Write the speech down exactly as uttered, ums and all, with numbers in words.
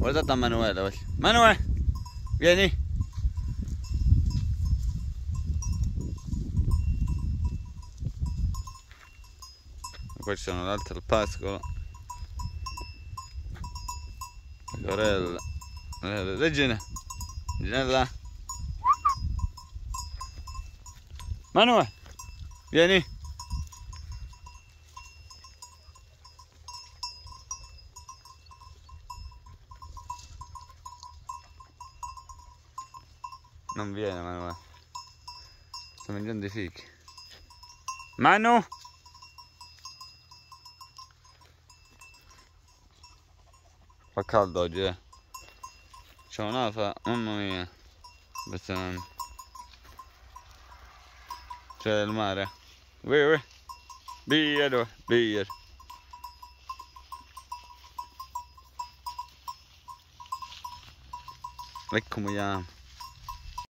Guardate a Manuela. Manuela, vieni. Poi c'è un'altra al pascolo. Corella. Regina. Reginella. Manuela, vieni. Non viene Manuela. Sto mangiando i fichi. Manu! Fa caldo oggi, eh. C'è un'afa, mamma mia. Impressionante. C'è il mare. Ui, ui. Beer, beer. Ecco, muoiamo.